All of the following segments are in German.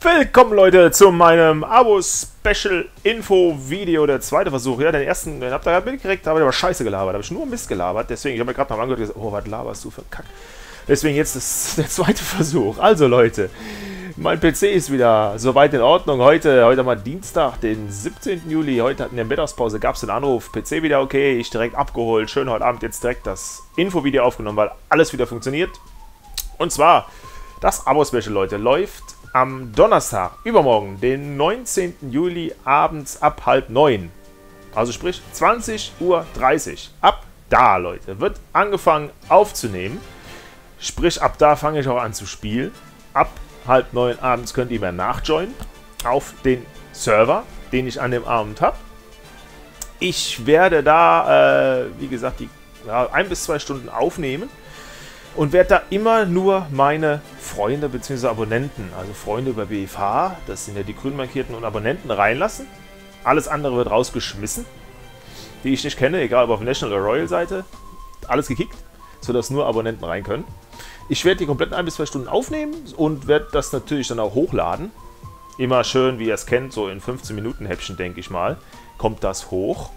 Willkommen Leute zu meinem Abo-Special-Info-Video, der zweite Versuch. Ja, den ersten, den habt ihr gerade mitgekriegt, aber der war scheiße gelabert, habe ich nur Mist gelabert. Deswegen, ich habe mir gerade noch angehört und gesagt, oh, was laberst du für Kack. Deswegen jetzt ist der zweite Versuch. Also Leute, mein PC ist wieder soweit in Ordnung. Heute mal Dienstag, den 17. Juli. Heute hatten wir in der Mittagspause, gab es den Anruf, PC wieder okay, ich direkt abgeholt. Schön heute Abend jetzt direkt das Info-Video aufgenommen, weil alles wieder funktioniert. Und zwar, das Abo-Special, Leute, läuft am Donnerstag, übermorgen, den 19. Juli, abends ab 8:30. Also sprich 20:30 Uhr. Ab da, Leute, wird angefangen aufzunehmen. Sprich, ab da fange ich auch an zu spielen. Ab 8:30 abends könnt ihr mir nachjoinen auf den Server, den ich an dem Abend habe. Ich werde da, wie gesagt, die 1 bis 2 Stunden aufnehmen. Und werde da immer nur meine Freunde bzw. Abonnenten, also Freunde über BFH, das sind ja die grün markierten, und Abonnenten reinlassen. Alles andere wird rausgeschmissen, die ich nicht kenne, egal ob auf National oder Royal Seite. Alles gekickt, sodass nur Abonnenten rein können. Ich werde die kompletten 1 bis 2 Stunden aufnehmen und werde das natürlich dann auch hochladen. Immer schön, wie ihr es kennt, so in 15 Minuten Häppchen, denke ich mal, kommt das hoch.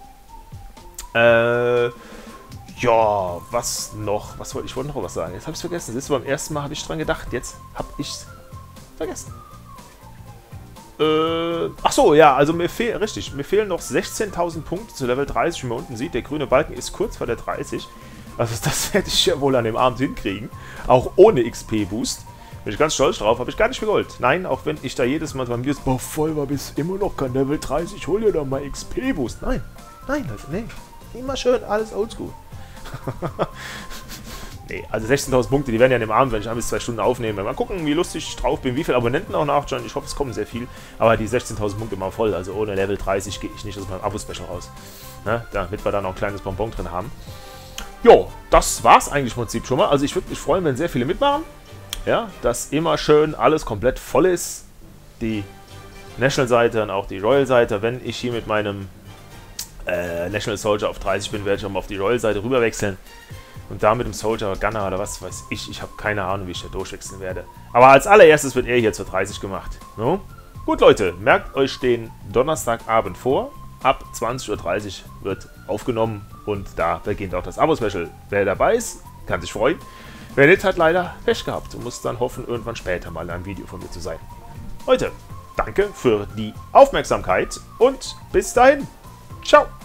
Ja, was noch? Ich wollte noch was sagen. Jetzt habe ich es vergessen. Das ist beim ersten Mal habe ich dran gedacht. Jetzt habe ich es vergessen. Ach so, ja, also mir fehlen noch 16.000 Punkte zu Level 30, wie man unten sieht. Der grüne Balken ist kurz vor der 30. Also das werde ich ja wohl an dem Abend hinkriegen. Auch ohne XP-Boost. Bin ich ganz stolz drauf. Habe ich gar nicht viel Gold. Nein, auch wenn ich da jedes Mal beim News voll war, bis immer noch kein Level 30. Hol dir doch mal XP-Boost. Nein, Leute, nee. Immer schön, alles oldschool. Nee, also 16.000 Punkte, die werden ja an dem Abend, wenn ich 1 bis 2 Stunden aufnehme. Mal gucken, wie lustig ich drauf bin, wie viele Abonnenten auch nachschauen. Ich hoffe, es kommen sehr viel. Aber die 16.000 Punkte mal voll. Also ohne Level 30 gehe ich nicht aus meinem Abo-Special raus. Ne? Damit wir da noch ein kleines Bonbon drin haben. Jo, das war's eigentlich im Prinzip schon mal. Also ich würde mich freuen, wenn sehr viele mitmachen. Ja, dass immer schön alles komplett voll ist. Die National-Seite und auch die Royal-Seite. Wenn ich hier mit meinem National Soldier auf 30 bin, werde ich auch mal auf die Royal-Seite rüber wechseln. Und da mit dem Soldier Gunner oder was weiß ich. Ich habe keine Ahnung, wie ich da durchwechseln werde. Aber als allererstes wird er hier zur 30 gemacht. No? Gut, Leute, merkt euch den Donnerstagabend vor. Ab 20:30 Uhr wird aufgenommen und da beginnt auch das Abo-Special. Wer dabei ist, kann sich freuen. Wer nicht, hat leider Pech gehabt und muss dann hoffen, irgendwann später mal ein Video von mir zu sein. Leute, danke für die Aufmerksamkeit und bis dahin. Ciao!